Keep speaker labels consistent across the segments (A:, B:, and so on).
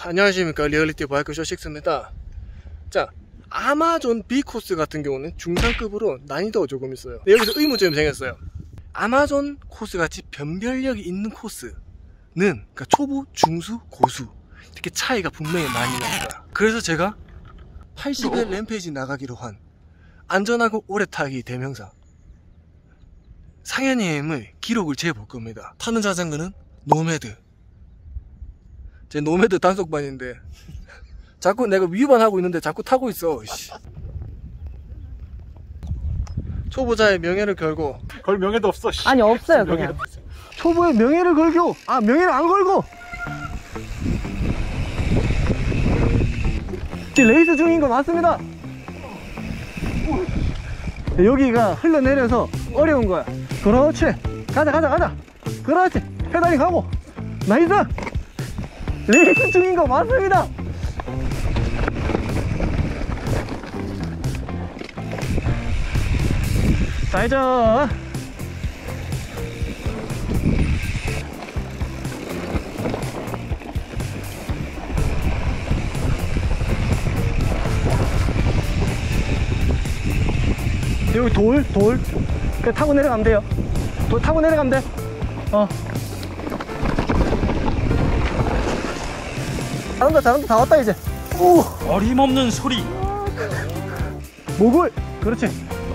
A: 안녕하십니까, 리얼리티 바이크쇼 6입니다. 자, 아마존 B 코스 같은 경우는 중상급으로 난이도가 조금 있어요. 여기서 의문점이 생겼어요. 아마존 코스 같이 변별력이 있는 코스는 그러니까 초보, 중수, 고수 이렇게 차이가 분명히 많이 납니다. 그래서 제가 80회 램페이지 나가기로 한 안전하고 오래 타기 대명사 상현님의 기록을 재볼 겁니다. 타는 자전거는 노매드. 제 노매드 단속반인데 자꾸 내가 위반하고 있는데 자꾸 타고 있어. 초보자의 명예를 걸고.
B: 걸 명예도 없어.
C: 아니 없어요 그냥.
A: 초보의 명예를 걸고, 아 명예를 안 걸고 지금 레이스 중인 거 맞습니다. 여기가 흘러내려서 어려운 거야. 그렇지, 가자. 그렇지, 페달링 하고. 나이스. 레이스 중인 거 맞습니다. 좌회전. 여기 돌 그냥 타고 내려가면 돼요. 돌 타고 내려가면 돼. 잘한다. 다 왔다 이제. 오,
B: 어림없는 소리.
A: 목을. 그렇지.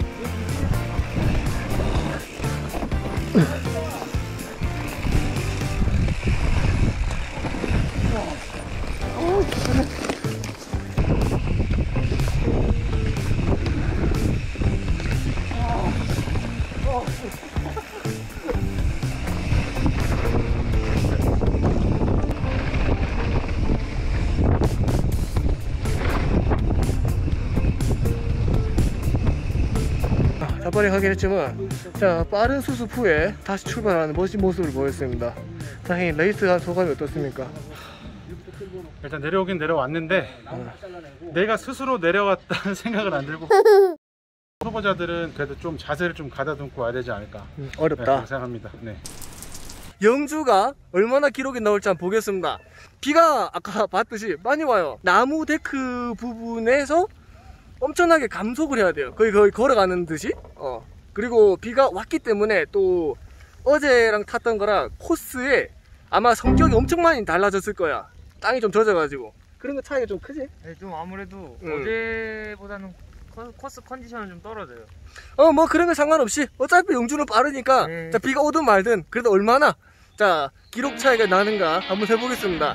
A: 자빨리 하긴 했지만, 자, 빠른 수습 후에 다시 출발하는 멋진 모습을 보였습니다. 다행히 레이스한 소감이 어떻습니까?
B: 일단 내려오긴 내려왔는데 내가 스스로 내려왔다는 생각은 안 들고 초보자들은 그래도 좀 자세를 좀 가다듬고 와야 되지 않을까.
A: 어렵다.
B: 네, 생각합니다. 네.
A: 영주가 얼마나 기록이 나올지 한번 보겠습니다. 비가 아까 봤듯이 많이 와요. 나무 데크 부분에서 엄청나게 감속을 해야 돼요. 거의 걸어가는 듯이. 그리고 비가 왔기 때문에 또 어제랑 탔던 거랑 코스에 아마 성격이 엄청 많이 달라졌을 거야. 땅이 좀 젖어가지고. 그런 거 차이가 좀 크지?
C: 네, 좀 아무래도 어제보다는 코스 컨디션은 좀 떨어져요.
A: 뭐 그런 거 상관없이 어차피 영주는 빠르니까 자, 비가 오든 말든 그래도 얼마나 자 기록 차이가 나는가 한번 해보겠습니다.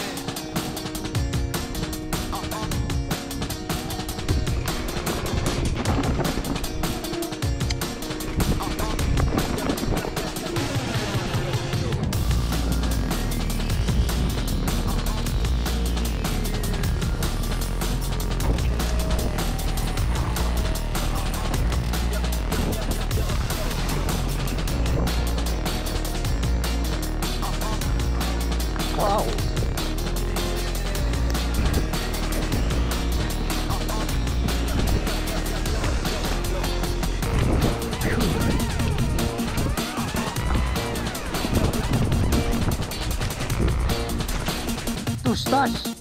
A: 와우.
C: 뚜시다시.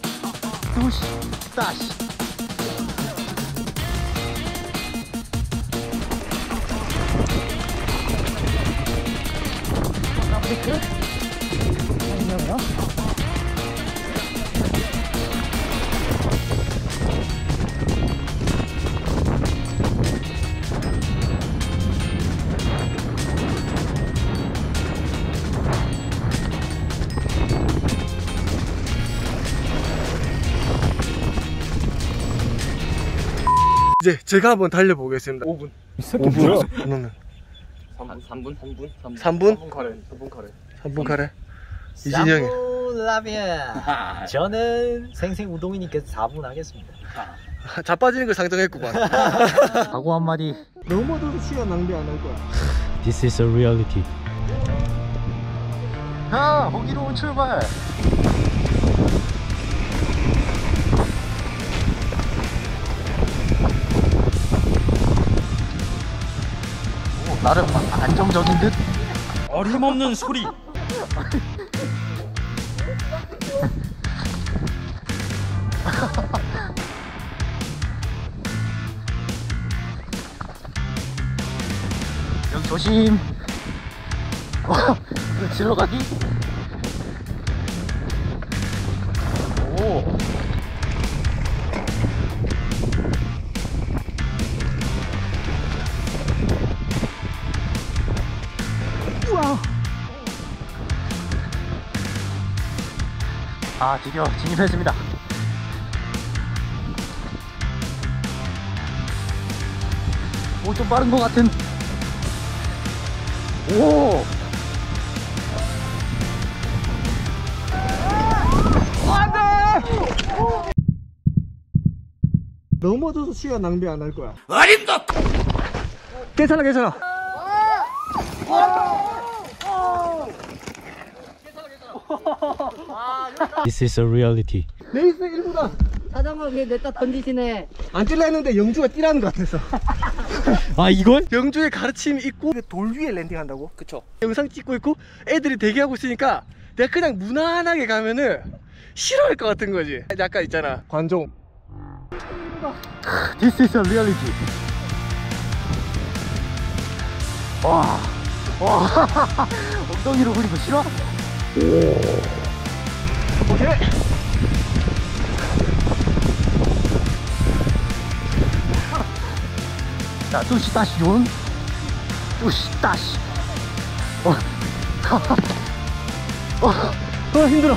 A: 이제 제가 한번 달려보겠습니다.
B: 5분.
A: 이 새끼 뭐야? 3분 카레. 이진영이.
D: 라면. 저는 생생 우동이니까 4분 하겠습니다.
A: 자빠지는 걸 상정했구만.
D: 각오 한마디.
A: 너무도 시간 낭비 안 할 거야.
D: This is a reality. 호기로운 출발. 나름 안정적인 듯?
B: 어림없는 소리.
D: 여기 조심. 질러 가기? 오. 우와. 아, 드디어 진입했습니다. 오, 좀 빠른 것 같은. 오.
A: 넘어져서 시간 낭비 안 할 거야. 어림도. 괜찮아, 괜찮아.
D: This is a reality.
A: 레이스 1부다.
E: 사장님 그냥 냈다 던지시네.
A: 안 뛸라 했는데 영주가 뛰라는 것 같았어.
D: 아, 이걸?
A: 영주의 가르침이 있고 돌 위에 랜딩한다고?
C: 그쵸.
A: 영상 찍고 있고 애들이 대기하고 있으니까 내가 그냥 무난하게 가면은 싫어할 것 같은 거지. 약간 있잖아, 관종.
D: This is a reality. 와. 와. 엉덩이로 그리고 싫어?
A: 오케이.
D: 자, 뚜시 다시 온. 뚜시 다시.
A: 힘들어.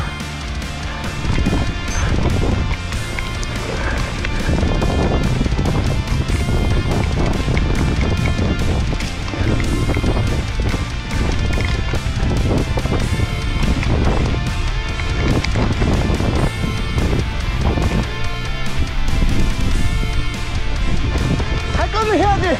A: 할 거면 해야지.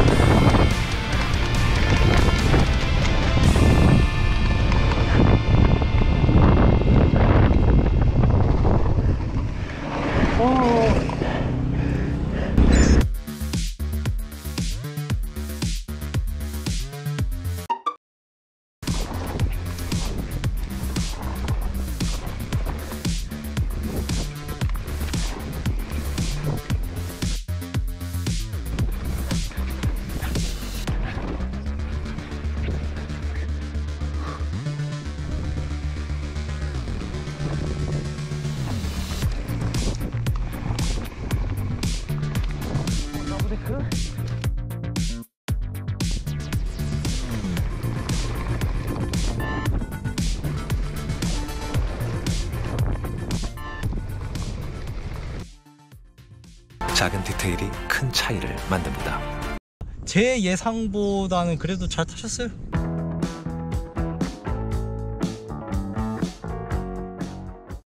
F: 작은 디테일이 큰 차이를 만듭니다.
D: 제 예상보다는 그래도 잘 타셨어요.